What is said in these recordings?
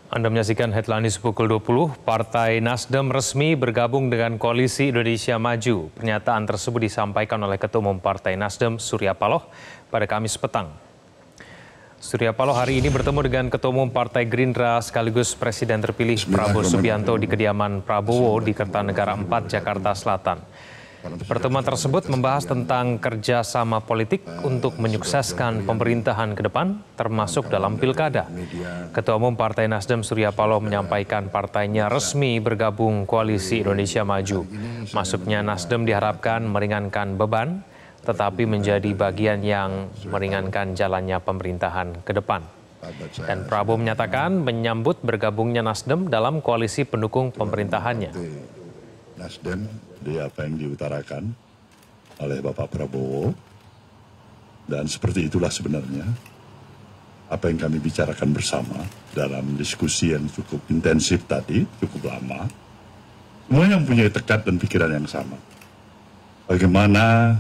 Anda menyaksikan headline news pukul 20, Partai Nasdem resmi bergabung dengan Koalisi Indonesia Maju. Pernyataan tersebut disampaikan oleh Ketua Umum Partai Nasdem, Surya Paloh, pada Kamis petang. Surya Paloh hari ini bertemu dengan Ketua Umum Partai Gerindra sekaligus Presiden terpilih Prabowo Subianto di kediaman Prabowo di Kertanegara 4, Jakarta Selatan. Pertemuan tersebut membahas tentang kerjasama politik untuk menyukseskan pemerintahan ke depan, termasuk dalam pilkada. Ketua Umum Partai Nasdem Surya Paloh menyampaikan partainya resmi bergabung Koalisi Indonesia Maju. Masuknya Nasdem diharapkan meringankan beban, tetapi menjadi bagian yang meringankan jalannya pemerintahan ke depan. Dan Prabowo menyatakan menyambut bergabungnya Nasdem dalam koalisi pendukung pemerintahannya. Nasdem di apa yang diutarakan oleh Bapak Prabowo, dan seperti itulah sebenarnya apa yang kami bicarakan bersama dalam diskusi yang cukup intensif tadi, cukup lama. Semuanya mempunyai tekad dan pikiran yang sama. Bagaimana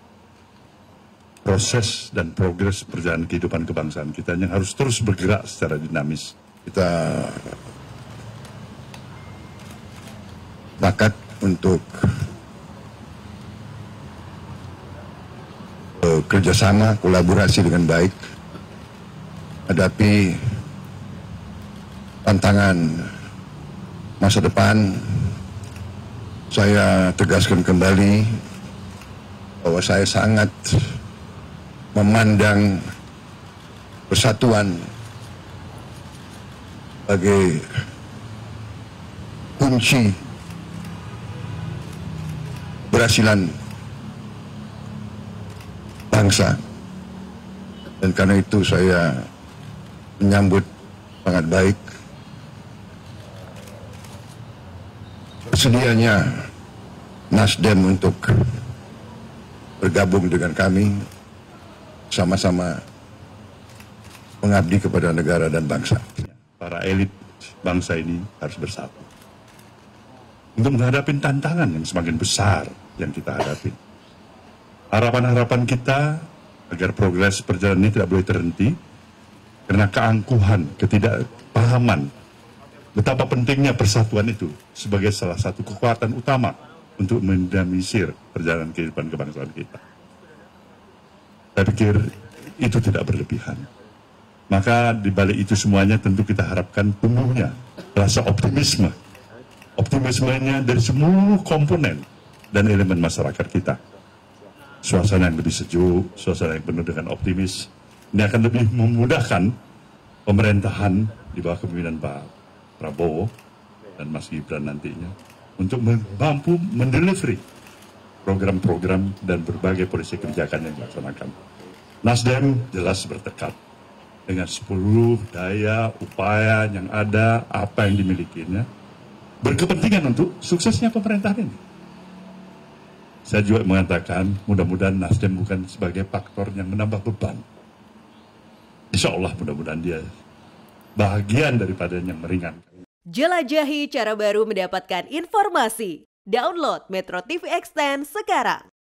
proses dan progres perjalanan kehidupan kebangsaan kita yang harus terus bergerak secara dinamis. Kita sepakat untuk kerjasama, kolaborasi dengan baik, hadapi tantangan masa depan. Saya tegaskan kembali bahwa saya sangat memandang persatuan sebagai kunci keberhasilan bangsa, dan karena itu saya menyambut sangat baik bersedianya Nasdem untuk bergabung dengan kami, sama-sama mengabdi kepada negara dan bangsa. Para elit bangsa ini harus bersatu untuk menghadapi tantangan yang semakin besar yang kita hadapi. Harapan-harapan kita agar progres perjalanan ini tidak boleh terhenti karena keangkuhan, ketidakpahaman betapa pentingnya persatuan itu sebagai salah satu kekuatan utama untuk mendinamisir perjalanan kehidupan kebangsaan kita. Saya pikir itu tidak berlebihan. Maka di balik itu semuanya tentu kita harapkan tumbuhnya rasa optimisme. Optimismenya dari semua komponen dan elemen masyarakat kita. Suasana yang lebih sejuk, suasana yang penuh dengan optimis, ini akan lebih memudahkan pemerintahan di bawah kepemimpinan Pak Prabowo dan Mas Gibran nantinya untuk mampu mendelivery program-program dan berbagai polisi kebijakan yang dilaksanakan. Nasdem jelas bertekad dengan seluruh daya, upaya yang ada, apa yang dimilikinya, berkepentingan untuk suksesnya pemerintahan ini. Saya juga mengatakan mudah-mudahan Nasdem bukan sebagai faktor yang menambah beban. Insya Allah mudah-mudahan dia bagian daripada yang meringankan. Jelajahi cara baru mendapatkan informasi. Download Metro TV Extend sekarang.